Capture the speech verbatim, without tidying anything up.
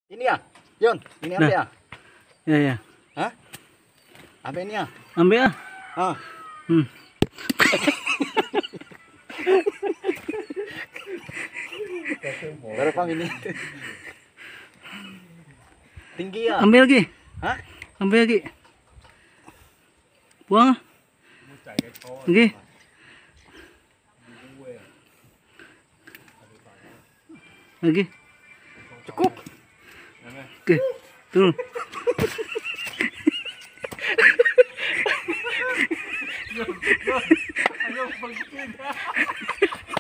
Ini ya, Yon, ini ambil ya? Ya ya. Hah? Ambil ini ya? Ambil ah. Ah. Hmm. Berapa ini? Tinggi ya? Ambil lagi. Hah? Ambil lagi. Buang. ah. Lagi. Lagi. Cukup. Oke. Turun. Ayo,